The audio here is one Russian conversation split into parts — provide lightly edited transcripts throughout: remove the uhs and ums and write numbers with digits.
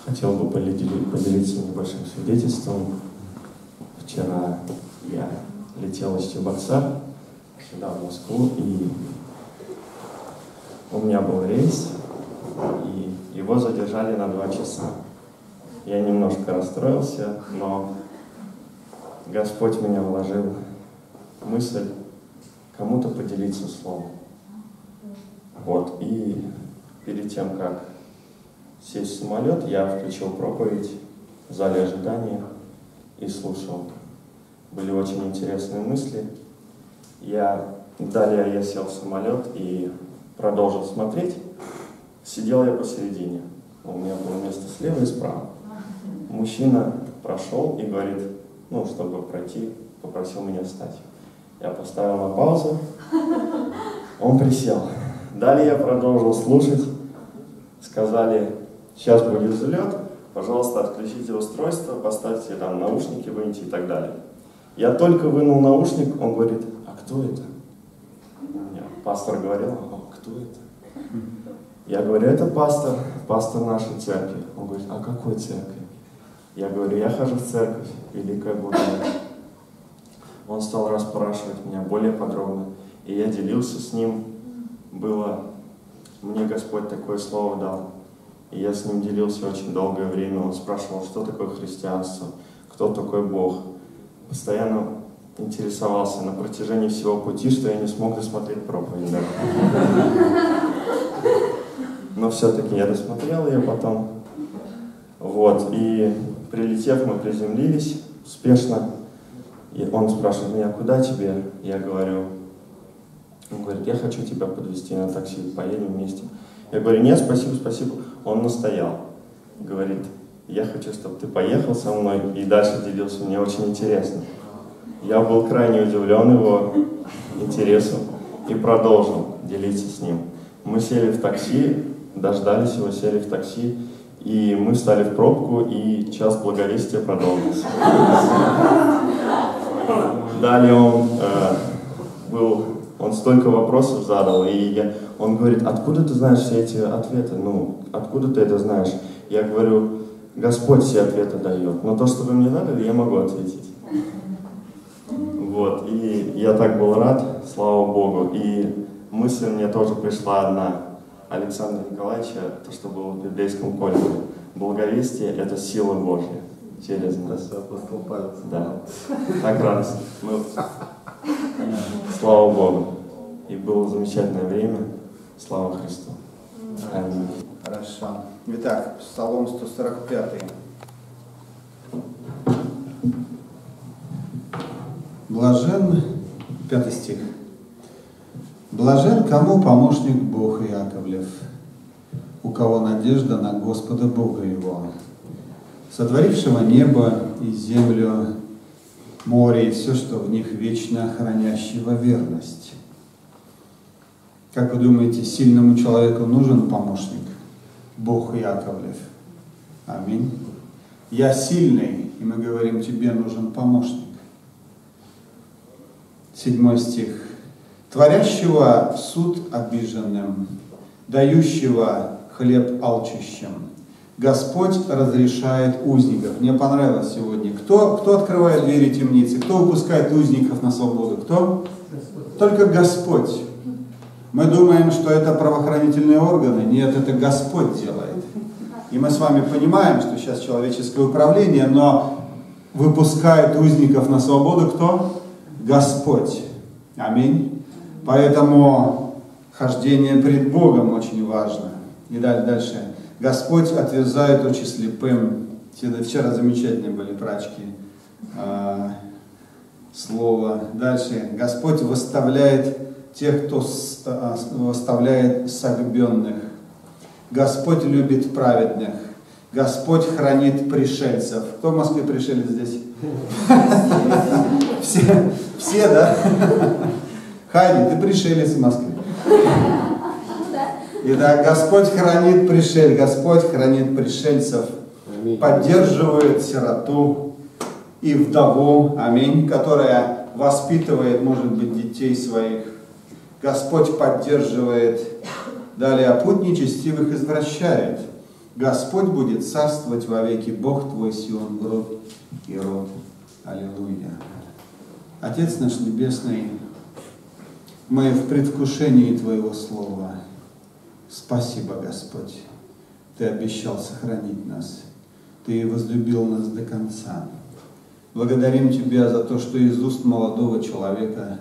Хотел бы поделиться небольшим свидетельством. Вчера я летел из Чебоксар сюда, в Москву, и у меня был рейс, и его задержали на 2 часа. Я немножко расстроился, но Господь меня вложил в мысль кому-то поделиться словом. Вот, и перед тем, как сесть в самолет, я включил проповедь в зале ожидания и слушал. Были очень интересные мысли. Далее я сел в самолет и продолжил смотреть. Сидел я посередине. У меня было место слева и справа. Мужчина прошел и говорит, чтобы пройти, попросил меня встать. Я поставил на паузу, он присел. Далее я продолжил слушать. Сказали, сейчас будет взлет, пожалуйста, отключите устройство, поставьте там наушники, выньте и так далее. Я только вынул наушник, он говорит, а кто это? Пастор говорил, а кто это? Я говорю, это пастор нашей церкви. Он говорит, а какой церкви? Я говорю, я хожу в церковь, Великая Благодать. Он стал расспрашивать меня более подробно, и я делился с ним. Мне Господь такое слово дал, и я с ним делился очень долгое время. Он спрашивал, что такое христианство, кто такой Бог. Постоянно интересовался на протяжении всего пути, что я не смог досмотреть проповедь. Но все-таки я досмотрел ее потом. Вот, и прилетев, мы приземлились успешно. И он спрашивает меня, куда тебе? Я говорю, он говорит, я хочу тебя подвезти на такси, поедем вместе. Я говорю, нет, спасибо. Он настоял. Говорит, я хочу, чтобы ты поехал со мной. И дальше делился, мне очень интересно. Я был крайне удивлен его интересом и продолжил делиться с ним. Мы сели в такси, дождались его, сели в такси, и мы встали в пробку, и час благовестия продолжился. Далее он столько вопросов задал, и он говорит, откуда ты знаешь все эти ответы? Откуда ты это знаешь? Я говорю, Господь все ответы дает, но то, что вы мне дали, я могу ответить. Вот, и я так был рад, слава Богу. И мысль мне тоже пришла одна, Александра Николаевича, то, что было в библейском колледже. Благовестие – это сила Божья через нас. Да, так радостно. Слава Богу. И было замечательное время. Слава Христу. Аминь. Хорошо. Итак, Псалом 145. Блажен, 5 стих. Блажен, кому помощник Бог Иаковлев, у кого надежда на Господа Бога его, сотворившего небо и землю, море и все, что в них, вечно хранящего верность. Как вы думаете, сильному человеку нужен помощник? Бог Иаковлев. Аминь. Я сильный, и мы говорим, тебе нужен помощник. 7 стих. Творящего суд обиженным, дающего хлеб алчущим. Господь разрешает узников. Мне понравилось сегодня. Кто открывает двери темницы? Кто выпускает узников на свободу? Кто? Только Господь. Мы думаем, что это правоохранительные органы. Нет, это Господь делает. И мы с вами понимаем, что сейчас человеческое управление, но выпускает узников на свободу кто? Господь. Аминь. Поэтому хождение пред Богом очень важно. И дальше. Господь отверзает очи слепым. Вчера замечательные были прачки. Слово. Дальше. Господь восставляет тех, кто восставляет согбенных. Господь любит праведных. Господь хранит пришельцев. Кто в Москве пришелец здесь? Все, да? Хайди, ты пришелец в Москве. Итак, Господь хранит пришельцев, поддерживает сироту и вдову, аминь, которая воспитывает, может быть, детей своих. Господь поддерживает, далее, путь нечестивых извращает. Господь будет царствовать вовеки, Бог твой Сион, род и род. Аллилуйя. Отец наш Небесный, мы в предвкушении Твоего Слова. Спасибо, Господь. Ты обещал сохранить нас. Ты возлюбил нас до конца. Благодарим Тебя за то, что из уст молодого человека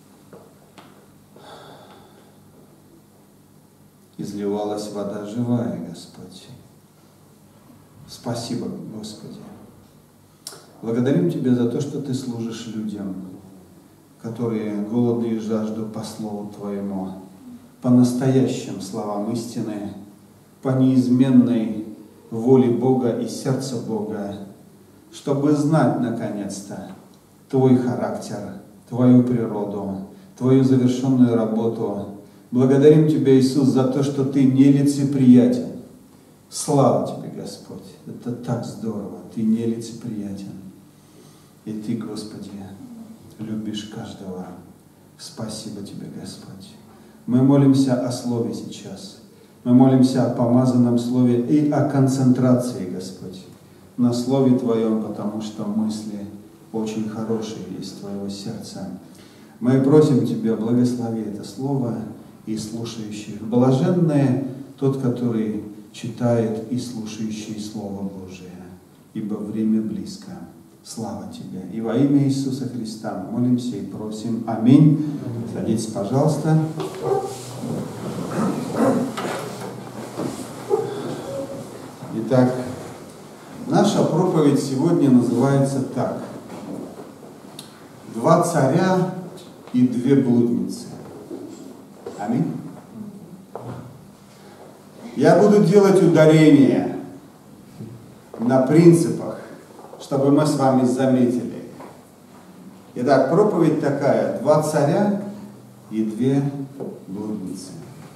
изливалась вода живая, Господь. Спасибо, Господи. Благодарим Тебя за то, что Ты служишь людям, которые голодны и жаждут по Слову Твоему, по настоящим словам истины, по неизменной воле Бога и сердца Бога, чтобы знать, наконец-то, Твой характер, Твою природу, Твою завершенную работу. Благодарим Тебя, Иисус, за то, что Ты нелицеприятен. Слава Тебе, Господь! Это так здорово! Ты нелицеприятен. И Ты, Господи, любишь каждого. Спасибо Тебе, Господь! Мы молимся о Слове сейчас. Мы молимся о помазанном Слове и о концентрации, Господь, на Слове Твоем, потому что мысли очень хорошие есть Твоего сердца. Мы просим Тебя, благослови это Слово и слушающих. Блаженные тот, который читает и слушающий Слово Божие, ибо время близко. Слава Тебе! И во имя Иисуса Христа мы молимся и просим. Аминь. Садитесь, пожалуйста. Итак, наша проповедь сегодня называется так. «Два царя и две блудницы». Аминь. Я буду делать ударение на принципах, чтобы мы с вами заметили. Итак, проповедь такая. Два царя и две блудницы.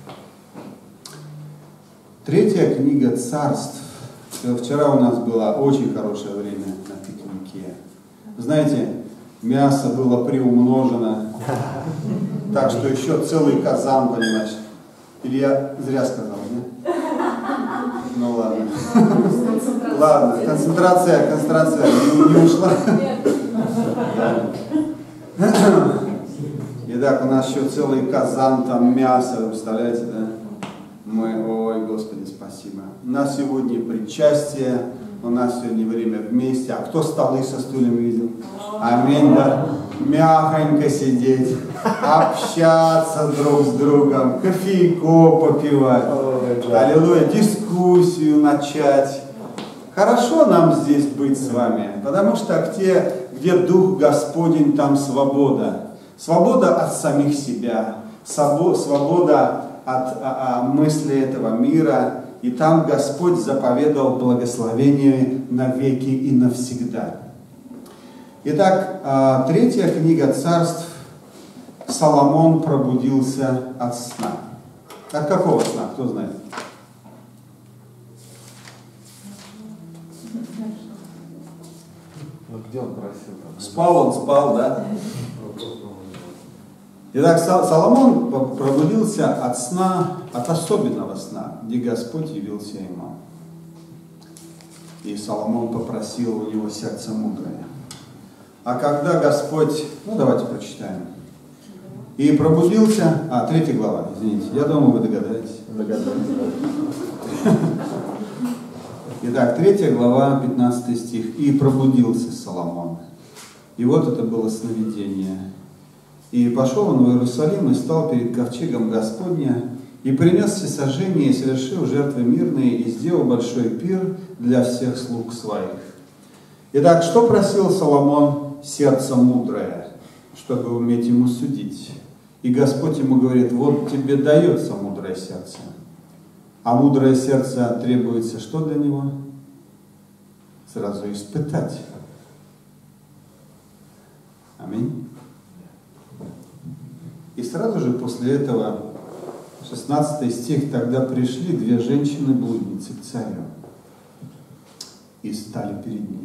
Третья книга Царств. Вчера у нас было очень хорошее время на пикнике. Знаете, мясо было приумножено, так что еще целый казан, понимаешь. Или я зря сказал, нет? Ну ладно. Ладно, концентрация не ушла. Итак, у нас еще целый казан там мяса, вы представляете, да? Мы, ой, Господи, спасибо. У нас сегодня причастие, у нас сегодня время вместе. А кто столы со стульями видел? Аминь, да. Мягонько сидеть, общаться друг с другом, кофейку попивать. Аллилуйя, дискуссию начать. Хорошо нам здесь быть с вами, потому что где Дух Господень, там свобода. Свобода от самих себя, свобода от мысли этого мира. И там Господь заповедал благословение навеки и навсегда. Итак, третья книга Царств. Соломон пробудился от сна. От какого сна? Кто знает? Ну где он просил? Спал, да? Итак, Соломон пробудился от сна, от особенного сна, где Господь явился ему. И Соломон попросил у него сердце мудрое. А когда Господь... Ну, давайте прочитаем. И пробудился... 3 глава, извините. Я думаю, вы догадаетесь. Итак, 3 глава, 15 стих. «И пробудился Соломон». И вот это было сновидение. «И пошел он в Иерусалим и стал перед ковчегом Господня, и принес всесожжение, и совершил жертвы мирные, и сделал большой пир для всех слуг своих». Итак, что просил Соломон? Сердце мудрое, чтобы уметь ему судить. И Господь ему говорит: вот тебе дается мудрое сердце. А мудрое сердце требуется что для него? Сразу испытать. Аминь. И сразу же после этого, 16 стих, тогда пришли две женщины-блудницы к царю и стали перед ним.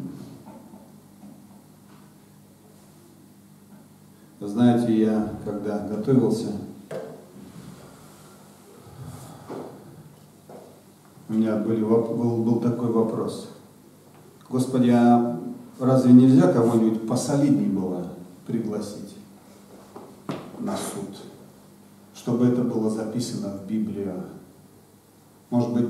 Знаете, я когда готовился, у меня был такой вопрос. Господи, а разве нельзя кого-нибудь посолиднее было пригласить на суд, чтобы это было записано в Библию? Может быть,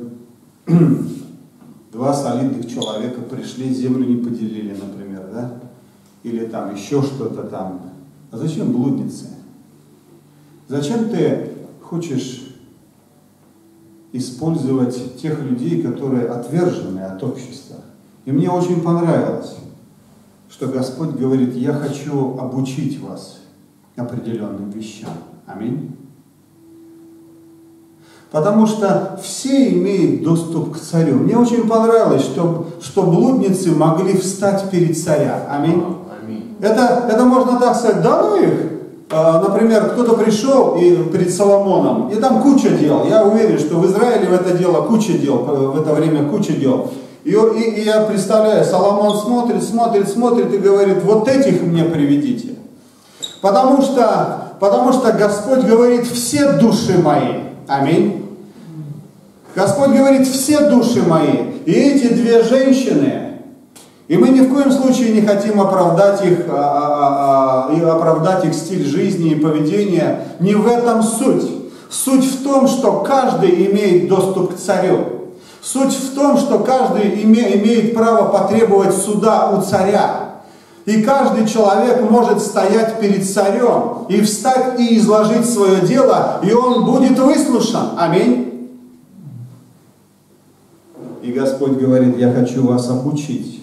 2 солидных человека пришли, землю не поделили, например, да? Или там еще что-то там. А зачем блудницы? Зачем ты хочешь использовать тех людей, которые отвержены от общества? И мне очень понравилось, что Господь говорит: я хочу обучить вас определенным вещам. Аминь. Потому что все имеют доступ к царю. Мне очень понравилось, что блудницы могли встать перед царем. Аминь. Это можно так сказать, да ну их. Например, кто-то пришел перед Соломоном, и там куча дел. Я уверен, что в Израиле в это дело куча дел, в это время куча дел. И я представляю, Соломон смотрит и говорит: вот этих мне приведите. Потому что Господь говорит: все души мои. Аминь. Господь говорит: все души мои. И эти 2 женщины, и мы ни в коем случае не хотим оправдать их стиль жизни и поведение. Не в этом суть. Суть в том, что каждый имеет доступ к царю. Суть в том, что каждый имеет право потребовать суда у царя. И каждый человек может стоять перед царем и встать и изложить свое дело, и он будет выслушан. Аминь. И Господь говорит: я хочу вас обучить.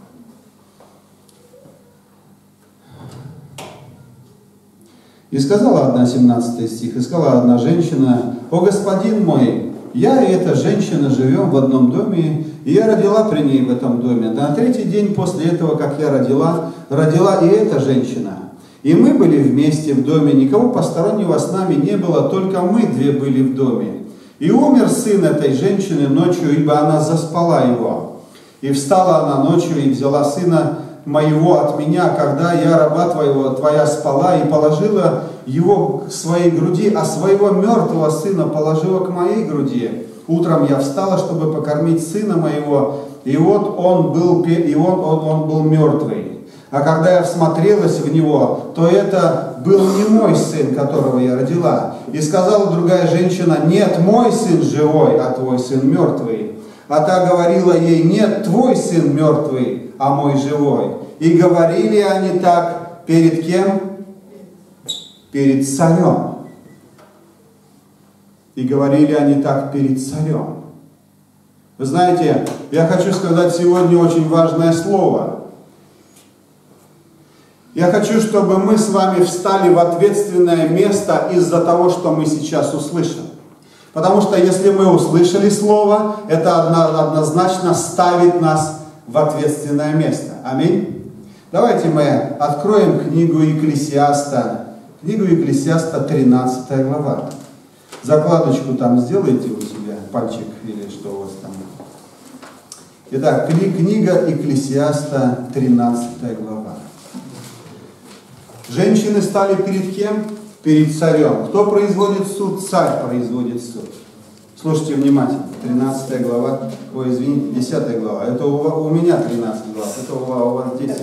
И сказала одна, 17 стих, и сказала одна женщина: «О, господин мой, я и эта женщина живем в одном доме, и я родила при ней в этом доме. На 3-й день после этого, как я родила и эта женщина. И мы были вместе в доме, никого постороннего с нами не было, только мы 2 были в доме. И умер сын этой женщины ночью, ибо она заспала его. И встала она ночью и взяла сына моего от меня, когда я, раба твоя, спала, и положила его к своей груди, а своего мертвого сына положила к моей груди. Утром я встала, чтобы покормить сына моего, и вот он был мертвый. А когда я всмотрелась в него, то это был не мой сын, которого я родила. И сказала другая женщина: нет, мой сын живой, а твой сын мертвый. А та говорила ей: нет, твой сын мертвый, а мой живой. И говорили они так перед кем? Перед царем. И говорили они так перед царем. Вы знаете, я хочу сказать сегодня очень важное слово. Я хочу, чтобы мы с вами встали в ответственное место из-за того, что мы сейчас услышим. Потому что если мы услышали слово, это однозначно ставит нас в ответственное место. Аминь. Давайте мы откроем книгу Екклесиаста. Книгу Екклесиаста, 13 глава. Закладочку там сделайте у себя, пальчик или что у вас там. Итак, книга Екклесиаста, 13 глава. Женщины стали перед кем? Перед царем. Кто производит суд? Царь производит суд. Слушайте внимательно. 13 глава. Ой, извините, 10 глава. Это у меня 13 глав. Это у вас 10.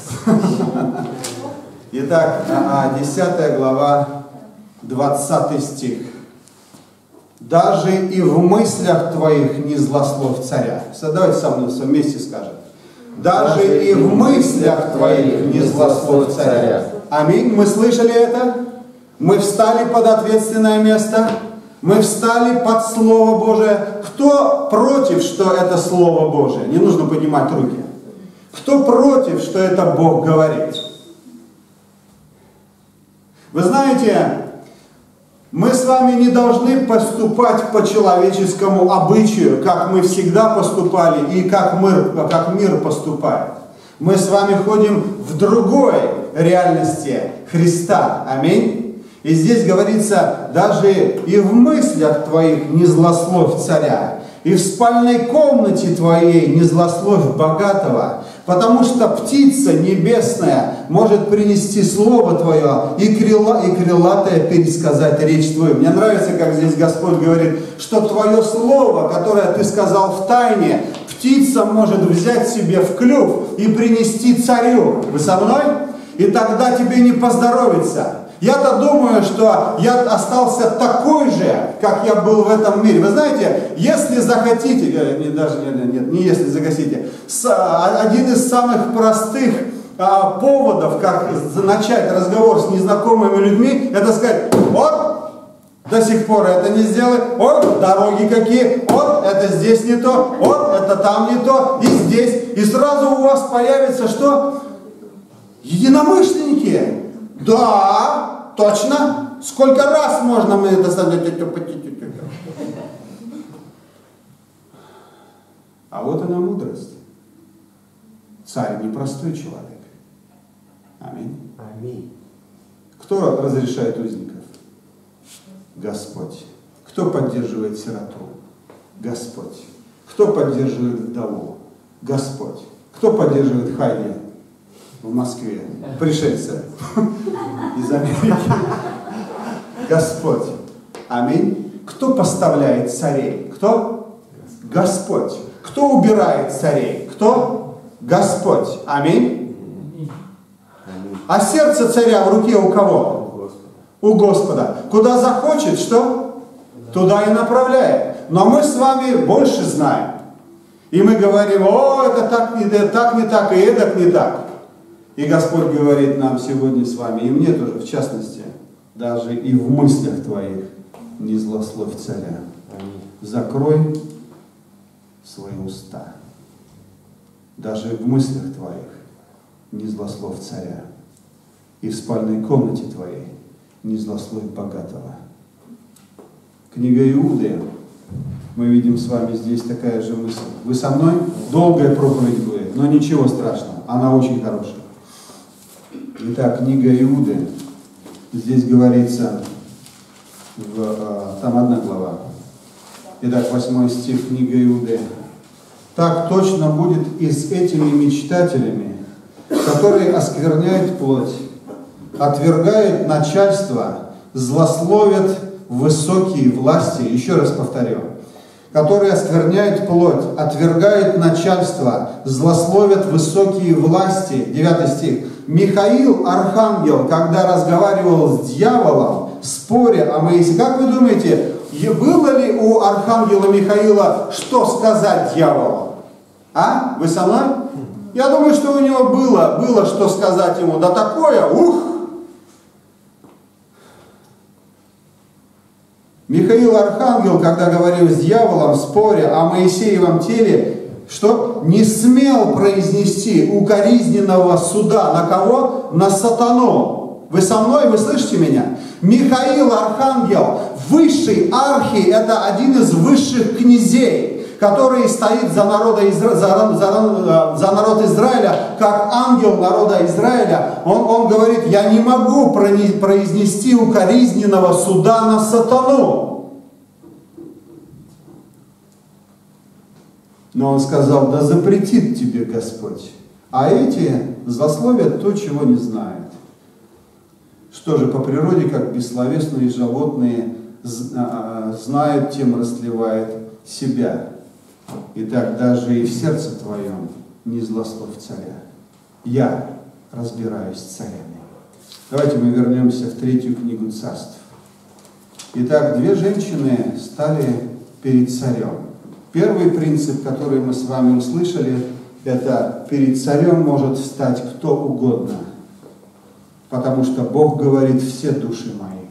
Итак, 10 глава, 20 стих. Даже и в мыслях твоих не злословь царя. Давайте со мной вместе скажем. Даже и в мыслях твоих не злословь царя. Аминь. Мы слышали это? Мы встали под ответственное место. Мы встали под Слово Божие. Кто против, что это Слово Божие? Не нужно поднимать руки. Кто против, что это Бог говорит? Вы знаете, мы с вами не должны поступать по человеческому обычаю, как мы всегда поступали и как мир поступает. Мы с вами ходим в другой реальности Христа. Аминь. И здесь говорится: даже и в мыслях твоих не злословь царя, и в спальной комнате твоей не злословь богатого, Потому что птица небесная может принести слово твое и крылатая пересказать речь твою. Мне нравится, как здесь Господь говорит, что твое слово, которое ты сказал в тайне, птица может взять себе в клюв и принести царю. Вы со мной? И тогда тебе не поздоровится. Я-то думаю, что я остался такой же, как я был в этом мире. Вы знаете, если захотите, не если захотите, один из самых простых поводов, как начать разговор с незнакомыми людьми, это сказать: вот, до сих пор это не сделай, вот, дороги какие, вот, это здесь не то, вот, это там не то, и здесь. И сразу у вас появится что? Единомышленники. Да, точно. Сколько раз можно мы это сказать? А вот она мудрость. Царь непростой человек. Аминь. Аминь. Кто разрешает узников? Господь. Кто поддерживает сироту? Господь. Кто поддерживает вдову? Господь. Кто поддерживает Хайди в Москве? Пришельцы из Америки. Господь. Аминь. Кто поставляет царей? Кто? Господь. Кто убирает царей? Кто? Господь. Аминь. А сердце царя в руке у кого? У Господа. Куда захочет, что? Туда и направляет. Но мы с вами больше знаем. И мы говорим: о, это так не так, и эдак не так. И Господь говорит нам сегодня с вами, и мне тоже, в частности, даже и в мыслях твоих не злословь царя. Закрой свои уста. Даже в мыслях твоих не злословь царя. И в спальной комнате твоей не злословь богатого. Книга Иуды. Мы видим с вами здесь такая же мысль. Вы со мной? Долгая проповедь будет, но ничего страшного. Она очень хорошая. Итак, книга Иуды. Здесь говорится, там 1 глава. Итак, 8 стих, книга Иуды. Так точно будет и с этими мечтателями, которые оскверняют плоть, отвергают начальство, злословят высокие власти. Еще раз повторю. Которые оскверняют плоть, отвергают начальство, злословят высокие власти. 9 стих. Михаил, архангел, когда разговаривал с дьяволом, споря о Моисее, как вы думаете, было ли у архангела Михаила что сказать дьяволу? А? Вы со мной? Я думаю, что у него было что сказать ему. Да такое, ух! Михаил архангел, когда говорил с дьяволом, споря о Моисеевом теле, что не смел произнести укоризненного суда. На кого? На сатану. Вы со мной? Вы слышите меня? Михаил архангел, высший архи, это один из высших князей, который стоит за народ Израиля, как ангел народа Израиля. Он говорит: я не могу произнести укоризненного суда на сатану. Но он сказал: да запретит тебе Господь. А эти злословят то, чего не знают. Что же, по природе, как бессловесные животные знают, тем растлевает себя. Итак, даже и в сердце твоем не злословь царя. Я разбираюсь с царями. Давайте мы вернемся в 3 книгу Царств. Итак, 2 женщины стали перед царем. Первый принцип, который мы с вами услышали, это: перед царем может встать кто угодно, потому что Бог говорит: все души мои.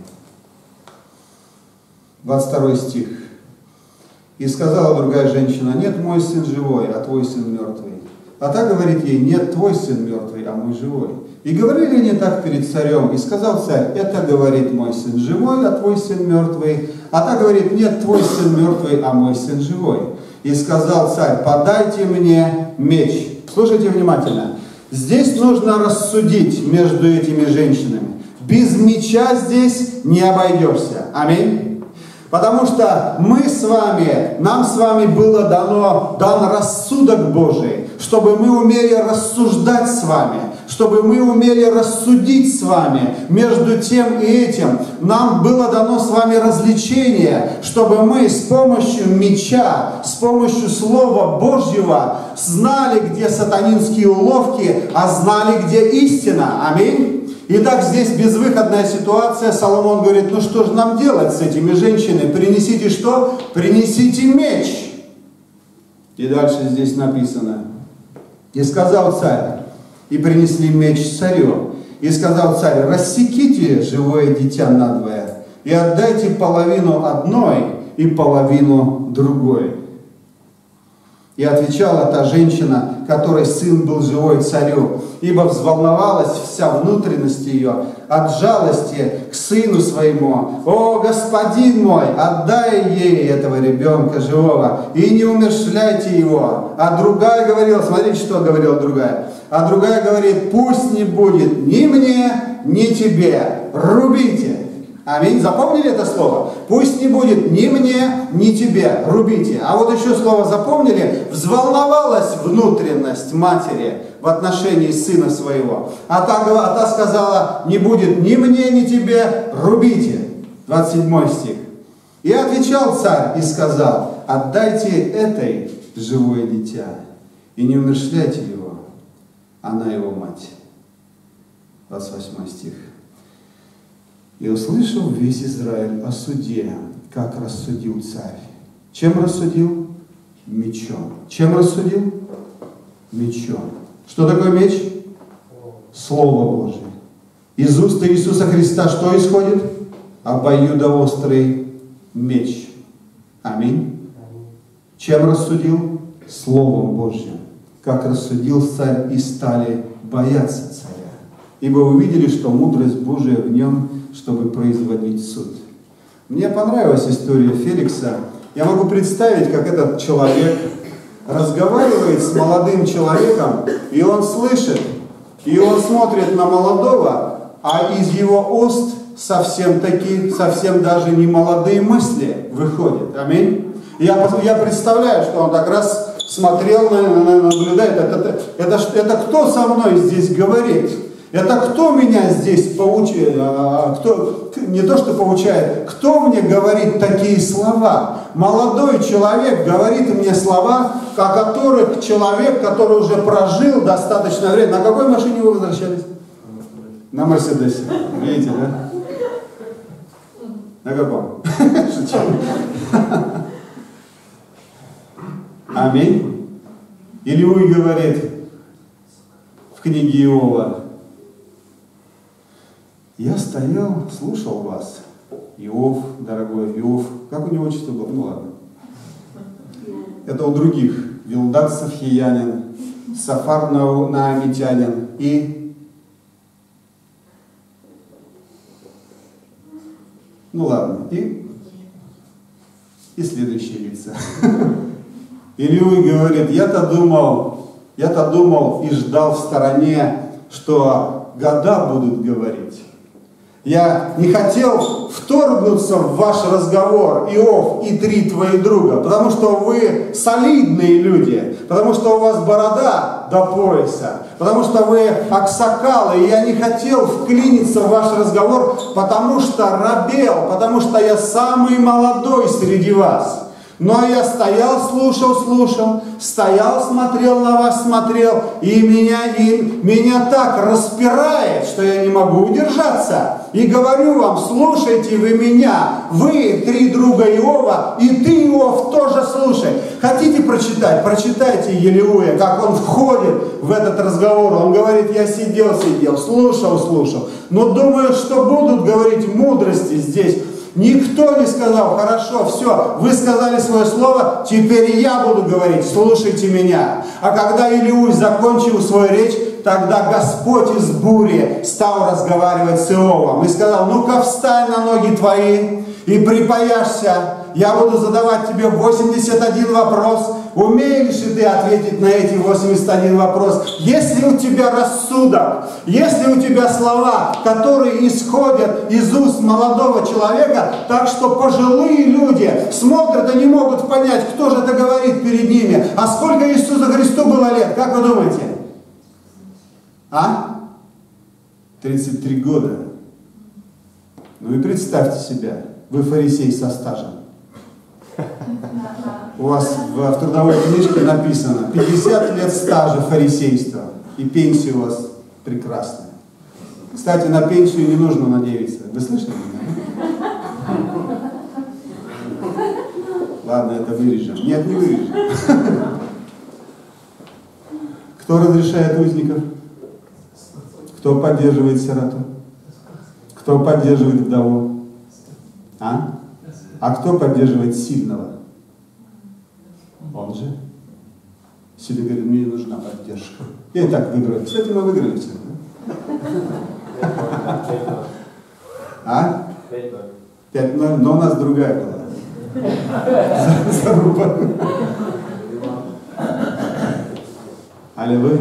22 стих. И сказала другая женщина: нет, мой сын живой, а твой сын мертвый. А та говорит ей: нет, твой сын мертвый, а мой живой. И говорили они так перед царем. И сказал царь: это говорит мой сын живой, а твой сын мертвый. А та говорит: нет, твой сын мертвый, а мой сын живой. И сказал царь: подайте мне меч. Слушайте внимательно. Здесь нужно рассудить между этими женщинами. Без меча здесь не обойдешься. Аминь. Потому что нам с вами дан рассудок Божий, чтобы мы умели рассуждать с вами, чтобы мы умели рассудить с вами между тем и этим. Нам было дано с вами развлечение, чтобы мы с помощью меча, с помощью Слова Божьего знали, где сатанинские уловки, а знали, где истина. Аминь. Итак, здесь безвыходная ситуация. Соломон говорит, ну что же нам делать с этими женщинами? Принесите что? Принесите меч. И дальше здесь написано. И сказал царь, и принесли меч царю. И сказал царь, рассеките живое дитя надвое, и отдайте половину одной и половину другой. И отвечала та женщина, которой сын был живой царю, ибо взволновалась вся внутренность ее от жалости к сыну своему. О, господин мой, отдай ей этого ребенка живого, и не умерщвляйте его. А другая говорила, смотрите, что говорила другая. А другая говорит, пусть не будет ни мне, ни тебе, рубите. Аминь. Запомнили это слово? Пусть не будет ни мне, ни тебе, рубите. А вот еще слово запомнили? Взволновалась внутренность матери в отношении сына своего. А та сказала, не будет ни мне, ни тебе, рубите. 27 стих. И отвечал царь и сказал, отдайте этой живое дитя и не умерщвляйте его. Она его мать. 28 стих. И услышал весь Израиль о суде, как рассудил царь. Чем рассудил? Мечом. Чем рассудил? Мечом. Что такое меч? Слово Божие. Из уст Иисуса Христа что исходит? Обоюдоострый меч. Аминь. Чем рассудил? Словом Божьим. Как рассудил царь, и стали бояться царя. Ибо увидели, что мудрость Божия в нем, чтобы производить суд. Мне понравилась история Феликса. Я могу представить, как этот человек разговаривает с молодым человеком, и он слышит, и он смотрит на молодого, а из его уст совсем даже не молодые мысли выходят. Аминь. Я представляю, что он так раз смотрел, наблюдает. Это кто со мной здесь говорит? Это кто меня здесь поучает, не то что поучает, кто мне говорит такие слова? Молодой человек говорит мне слова, о которых человек, который уже прожил достаточно времени. На какой машине вы возвращались? На Мерседесе. Видите, да? На каком? Шучу. Аминь. Илиуй говорит в книге Иова, я стоял, слушал вас. Иов, дорогой Иов. Как у него отчество было? Ну ладно. Это у других. Вилдат Сафьянин, Сафар Наамитянин и... Ну ладно. И следующие лица. Илиуй говорит, я-то думал и ждал в стороне, что года будут говорить. Я не хотел вторгнуться в ваш разговор, Иов и 3 твои друга, потому что вы солидные люди, потому что у вас борода до пояса, потому что вы аксакалы, и я не хотел вклиниться в ваш разговор, потому что робел, потому что я самый молодой среди вас. Но я стоял, слушал, стоял, смотрел на вас, и меня так распирает, что я не могу удержаться. И говорю вам, слушайте вы меня, вы 3 друга Иова, и ты, Иов, тоже слушай. Хотите прочитать? Прочитайте Елеуя, как он входит в этот разговор. Он говорит, я сидел, слушал, но думаю, что будут говорить мудрости здесь. Никто не сказал, хорошо, все, вы сказали свое слово, теперь я буду говорить, слушайте меня. А когда Илиуй закончил свою речь, тогда Господь из бури стал разговаривать с Иовом и сказал, ну-ка встань на ноги твои и припаяшься. Я буду задавать тебе 81 вопрос. Умеешь ли ты ответить на эти 81 вопрос? Есть ли у тебя рассудок? Есть ли у тебя слова, которые исходят из уст молодого человека, так что пожилые люди смотрят и не могут понять, кто же это говорит перед ними? А сколько Иисусу Христу было лет? Как вы думаете? 33 года. Ну и представьте себя, вы фарисей со стажем. У вас в трудовой книжке написано 50 лет стажа фарисейства, и пенсия у вас прекрасная. Кстати, на пенсию не нужно надеяться. Вы слышали меня? Ладно, это вырежем. Нет, не вырежем. Кто разрешает узников? Кто поддерживает сироту? Кто поддерживает вдову? А кто поддерживает сильного? Он же. Сильный говорит, мне не нужна поддержка. Я и так выиграю. Кстати, мы выиграли все. Да? 5-0, но у нас другая была. Заруба. Аллилуйя.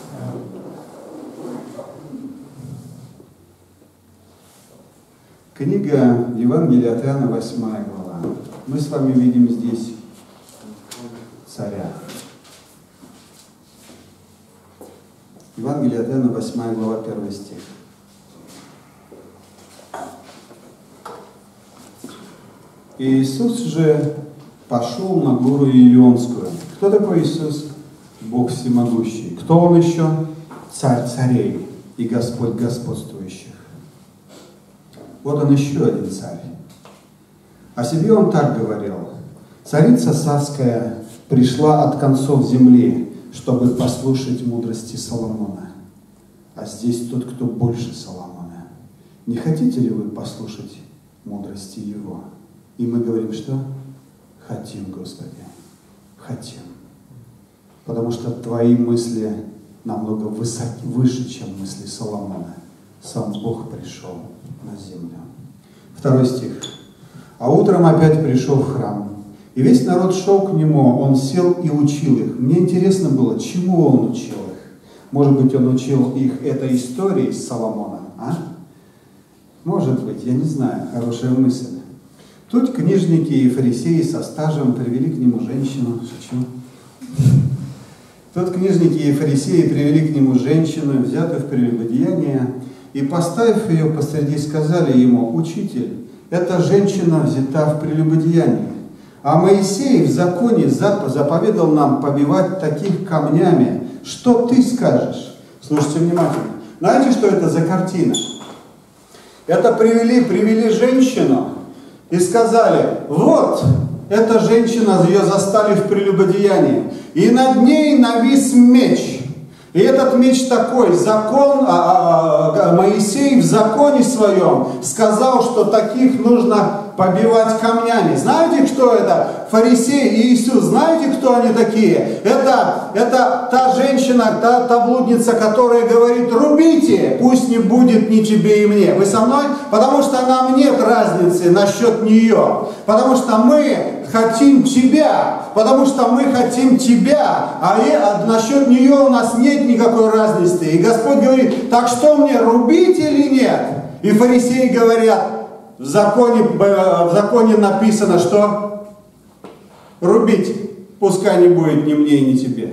Книга Евангелия от Иоанна, 8 глава. Мы с вами видим здесь царя. Евангелие от Иоанна, 8 глава, 1 стих. Иисус же пошел на гору Илионскую. Кто такой Иисус? Бог всемогущий. Кто Он еще? Царь царей и Господь господствующих. Вот он еще один царь. О себе он так говорил. Царица Савская пришла от концов земли, чтобы послушать мудрости Соломона. А здесь тот, кто больше Соломона. Не хотите ли вы послушать мудрости его? И мы говорим, что? Хотим, Господи, хотим. Потому что твои мысли намного выше, чем мысли Соломона. Сам Бог пришел на землю. 2 стих. А утром опять пришел в храм. И весь народ шел к нему, он сел и учил их. Мне интересно было, чему он учил их. Может быть, он учил их этой историей с Соломоном, Может быть, я не знаю, хорошая мысль. Тут книжники и фарисеи со стажем привели к нему женщину. Шучу. Тут книжники и фарисеи привели к нему женщину, взятую в прелюбодеяние, и, поставив ее посреди, сказали ему: «Учитель, эта женщина взята в прелюбодеянии. А Моисей в законе заповедал нам побивать таких камнями. Что ты скажешь?» Слушайте внимательно. Знаете, что это за картина? Это привели женщину и сказали: «Вот, эта женщина, ее застали в прелюбодеянии, и над ней навис меч». И этот меч такой, Моисей в законе своем сказал, что таких нужно побивать камнями. Знаете, кто это? Фарисеи и Иисус. Знаете, кто они такие? Это та женщина, та блудница, которая говорит: «Рубите, пусть не будет ни тебе и мне». Вы со мной? Потому что нам нет разницы насчет нее. Потому что мы хотим тебя. Потому что мы хотим тебя. А насчет нее у нас нет никакой разницы. И Господь говорит: «Так что мне, рубить или нет?» И фарисеи говорят: в законе написано, что рубить пускай не будет ни мне, ни тебе.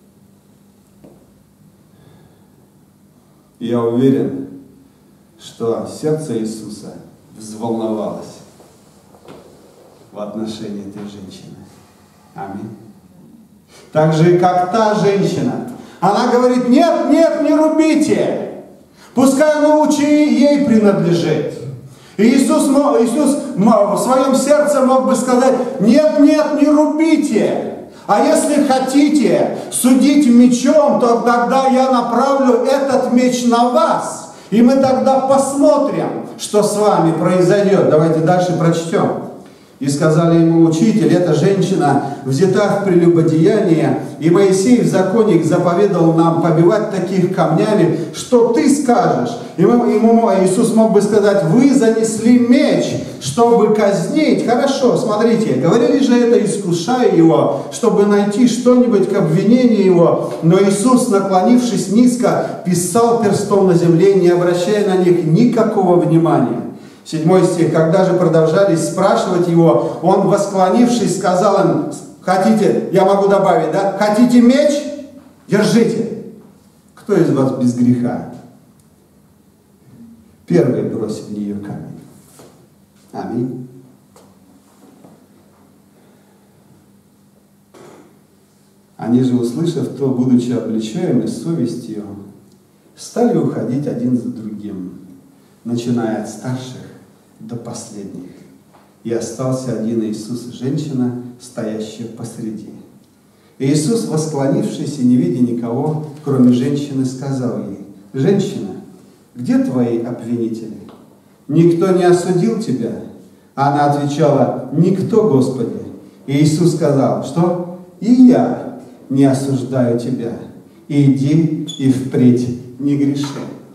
Я уверен, что сердце Иисуса взволновалось в отношении этой женщины. Аминь. Так же, как та женщина. Она говорит: «Нет, нет, не рубите. Пускай оно ей принадлежит». И Иисус в своем сердце мог бы сказать: «Нет, нет, не рубите. А если хотите судить мечом, то тогда я направлю этот меч на вас. И мы тогда посмотрим, что с вами произойдет». Давайте дальше прочтем. И сказали ему: учитель, эта женщина взята в прелюбодеяние, и Моисей в законе заповедал нам побивать таких камнями, что ты скажешь? Иисус мог бы сказать: вы занесли меч, чтобы казнить. Хорошо, смотрите, говорили же это, искушая его, чтобы найти что-нибудь к обвинению его. Но Иисус, наклонившись низко, писал перстом на земле, не обращая на них никакого внимания. 7 стих. Когда же продолжали спрашивать его, он, восклонившись, сказал им: хотите, я могу добавить, да? Хотите меч? Держите. Кто из вас без греха? Первый бросит в нее камень. Аминь. Они же, услышав то, будучи обличаемы совестью, стали уходить один за другим, начиная от старших до последних. И остался один Иисус и женщина, стоящая посреди. И Иисус, восклонившись и не видя никого, кроме женщины, сказал ей: женщина, где твои обвинители? Никто не осудил тебя? Она отвечала: никто, Господи. И Иисус сказал: что? И я не осуждаю тебя. Иди и впредь не греши.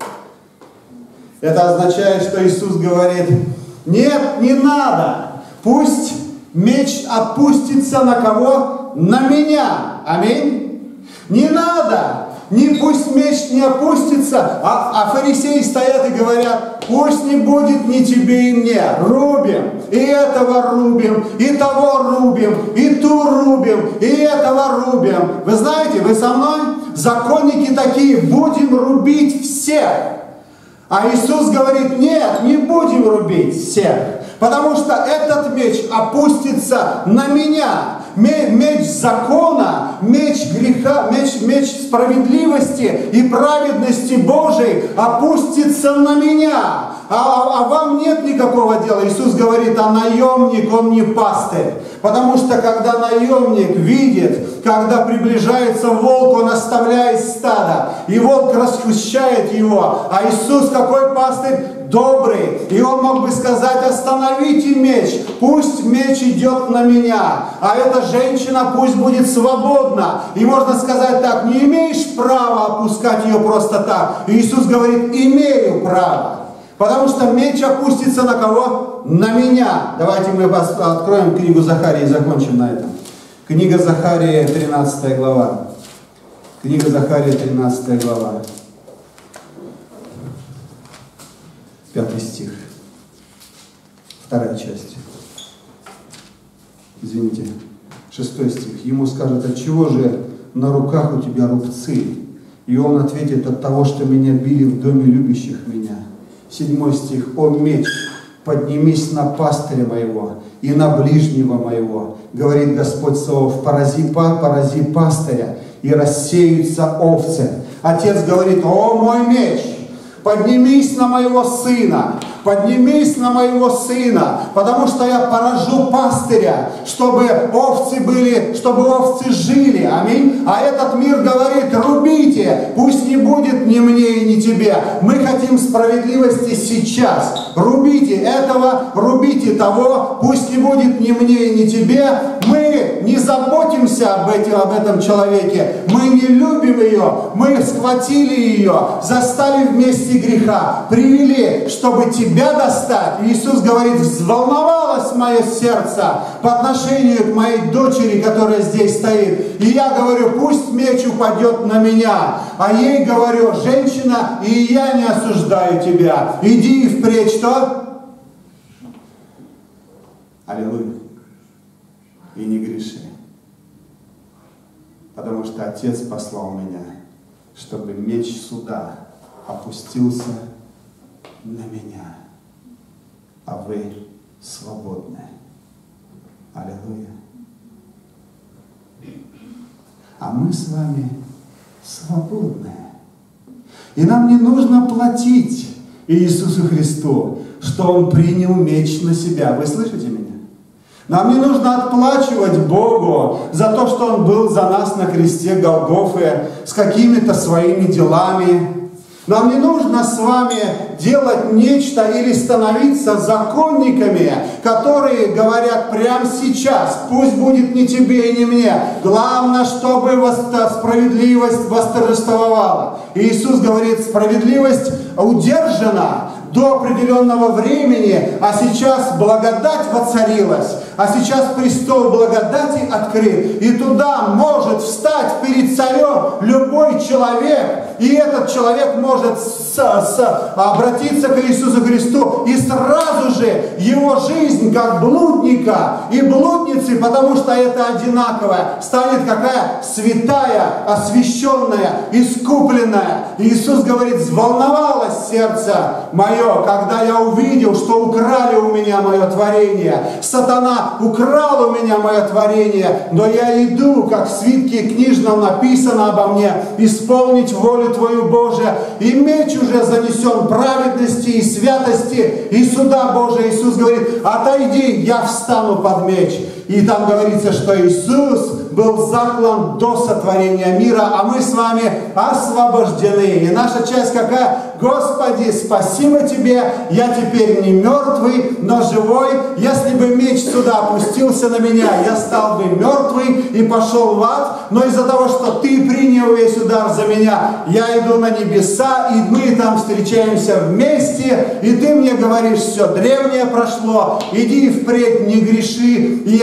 Это означает, что Иисус говорит: нет, не надо. Пусть меч опустится на кого? На меня. Аминь. Не надо. Пусть меч не опустится, а фарисеи стоят и говорят: пусть не будет ни тебе и мне. Рубим. И этого рубим, и того рубим, и ту рубим, и этого рубим. Вы знаете, вы со мной? Законники такие: будем рубить всех. А Иисус говорит: нет, не будем рубить всех, потому что этот меч опустится на меня. Меч закона, меч греха, меч справедливости и праведности Божией опустится на меня. А вам нет никакого дела. Иисус говорит: а наемник, он не пастырь. Потому что когда наемник видит, когда приближается волк, он оставляет стадо, и волк расхищает его. А Иисус какой пастырь? Добрый. И он мог бы сказать: остановите меч, пусть меч идет на меня, а эта женщина пусть будет свободна. И можно сказать так: не имеешь права опускать ее просто так. И Иисус говорит: имею право. Потому что меч опустится на кого? На меня. Давайте мы откроем книгу Захарии и закончим на этом. Книга Захарии, 13 глава. Книга Захарии, 13 глава. 5 стих. 2 часть. Извините. 6 стих. Ему скажут: отчего же на руках у тебя рубцы? И он ответит: от того, что меня били в доме любящих меня. 7 стих. О меч, поднимись на пастыря моего и на ближнего моего, говорит Господь Саваоф, порази пастыря, и рассеются овцы. Отец говорит: о мой меч, поднимись на моего сына, поднимись на моего сына, потому что я поражу пастыря, чтобы овцы были, чтобы овцы жили. Аминь. А этот мир говорит: рубите, пусть не будет ни мне и ни тебе. Мы хотим справедливости сейчас. Рубите этого, рубите того, пусть не будет ни мне и ни тебе. Мы не заботимся об этом человеке, мы не любим ее, мы схватили ее, застали вместе греха, привели, чтобы тебя достать. И Иисус говорит: взволновалось мое сердце по отношению к моей дочери, которая здесь стоит. И я говорю: пусть меч упадет на меня. А ей говорю: женщина, и я не осуждаю тебя. Иди и впредь что? Аллилуйя. И не греши. Потому что Отец послал меня, чтобы меч суда опустился на меня. А вы свободны. Аллилуйя. А мы с вами свободны. И нам не нужно платить Иисусу Христу, что Он принял меч на себя. Вы слышите меня? Нам не нужно отплачивать Богу за то, что Он был за нас на кресте Голгофы с какими-то своими делами. Нам не нужно с вами делать нечто или становиться законниками, которые говорят прямо сейчас: пусть будет не тебе и не мне. Главное, чтобы справедливость восторжествовала. И Иисус говорит: справедливость удержана до определенного времени, а сейчас благодать воцарилась, а сейчас престол благодати открыт, и туда может встать перед царем любой человек, и этот человек может обратиться к Иисусу Христу, и сразу же его жизнь, как блудника и блудницы, потому что это одинаковое, станет какая? Святая, освященная, искупленная. И Иисус говорит: взволновалось сердце мое, когда я увидел, что украли у меня мое творение. Сатана украл у меня мое творение, но я иду, как в свитке книжном написано обо мне, исполнить волю Твою, Божия. И меч уже занесен праведности и святости и суда Божия. Иисус говорит: отойди, я встану под меч. И там говорится, что Иисус был заклан до сотворения мира, а мы с вами освобождены. И наша часть какая? Господи, спасибо Тебе, я теперь не мертвый, но живой. Если бы меч сюда опустился на меня, я стал бы мертвый и пошел в ад. Но из-за того, что Ты принял весь удар за меня, я иду на небеса, и мы там встречаемся вместе, и Ты мне говоришь: все древнее прошло, иди впредь, не греши. И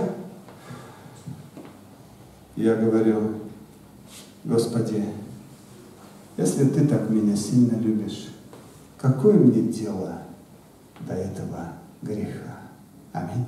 я говорю: Господи, если Ты так меня сильно любишь, какое мне дело до этого греха? Аминь.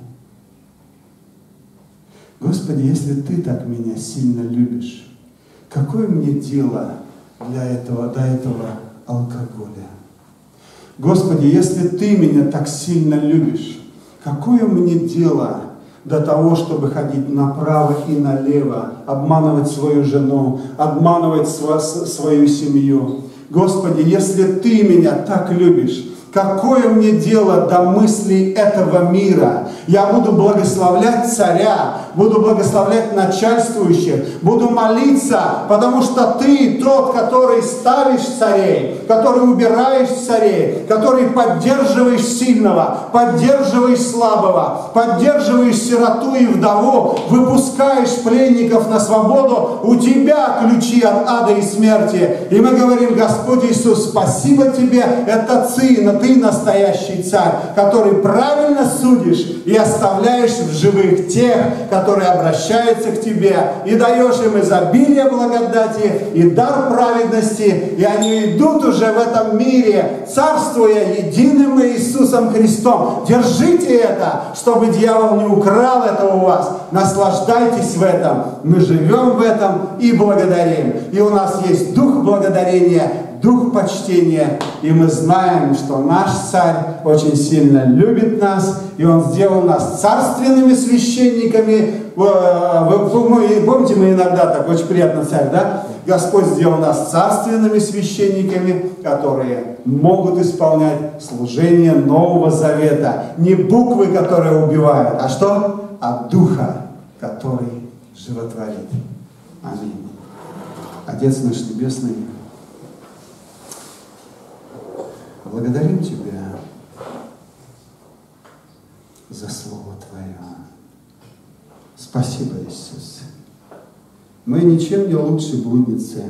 Господи, если Ты так меня сильно любишь, какое мне дело до этого алкоголя? Господи, если Ты меня так сильно любишь, какое мне дело до того, чтобы ходить направо и налево, обманывать свою жену, обманывать свою семью? Господи, если Ты меня так любишь, какое мне дело до мыслей этого мира? Я буду благословлять царя, буду благословлять начальствующих, буду молиться, потому что Ты тот, который ставишь царей, который убираешь царей, который поддерживаешь сильного, поддерживаешь слабого, поддерживаешь сироту и вдову, выпускаешь пленников на свободу. У Тебя ключи от ада и смерти. И мы говорим: Господь Иисус, спасибо Тебе, это Ты настоящий царь, который правильно судишь и оставляешь в живых тех, которые обращаются к Тебе, и даешь им изобилие благодати и дар праведности, и они идут уже в этом мире, царствуя единым Иисусом Христом. Держите это, чтобы дьявол не украл это у вас. Наслаждайтесь в этом. Мы живем в этом и благодарим. И у нас есть дух благодарения, дух почтения, и мы знаем, что наш царь очень сильно любит нас, и он сделал нас царственными священниками. Помните, мы иногда так, очень приятно, царь, да? Господь сделал нас царственными священниками, которые могут исполнять служение Нового Завета. Не буквы, которые убивают, а что? А Духа, который животворит. Аминь. Отец наш Небесный, благодарим Тебя за Слово Твое. Спасибо, Иисус. Мы ничем не лучше блудницы,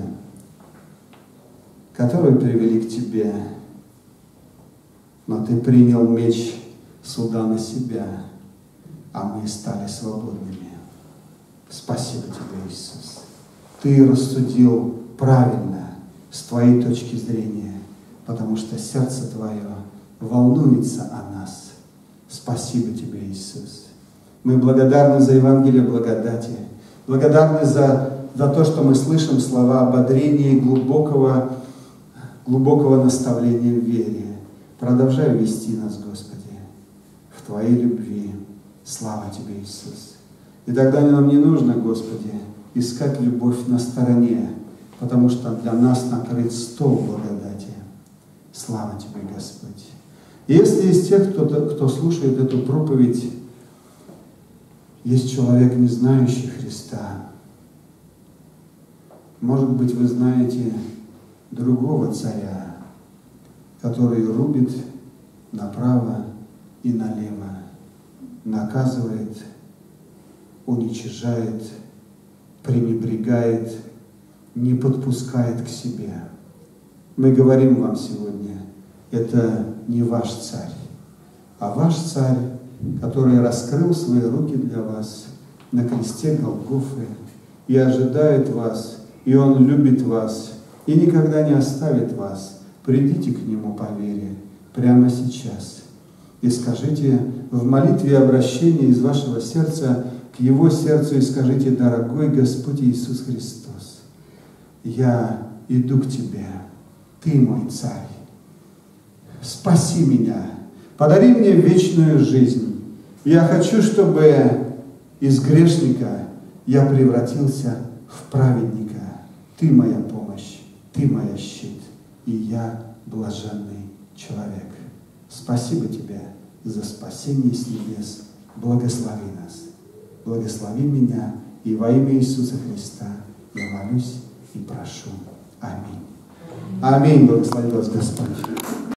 которые привели к Тебе, но Ты принял меч суда на себя, а мы стали свободными. Спасибо Тебе, Иисус. Ты рассудил правильно, с Твоей точки зрения, потому что сердце Твое волнуется о нас. Спасибо Тебе, Иисус. Мы благодарны за Евангелие благодати, благодарны за то, что мы слышим слова ободрения и глубокого наставления в вере. Продолжай вести нас, Господи, в Твоей любви. Слава Тебе, Иисус. И тогда нам не нужно, Господи, искать любовь на стороне, потому что для нас накрыт стол благодати. Слава Тебе, Господь. И если из тех, кто слушает эту проповедь, есть человек, не знающий Христа, может быть, вы знаете другого царя, который рубит направо и налево, наказывает, уничижает, пренебрегает, не подпускает к себе. Мы говорим вам сегодня, это не ваш царь, а ваш царь, который раскрыл свои руки для вас на кресте Голгофы и ожидает вас, и Он любит вас, и никогда не оставит вас. Придите к Нему по вере прямо сейчас и скажите в молитве обращения из вашего сердца к Его сердцу и скажите: дорогой Господь Иисус Христос, я иду к Тебе, Ты мой Царь, спаси меня, подари мне вечную жизнь. Я хочу, чтобы из грешника я превратился в праведника. Ты моя помощь, Ты моя щит, и я блаженный человек. Спасибо Тебе за спасение с небес. Благослови нас, благослови меня, и во имя Иисуса Христа я молюсь и прошу. Аминь. Аминь. Благослови вас Господь.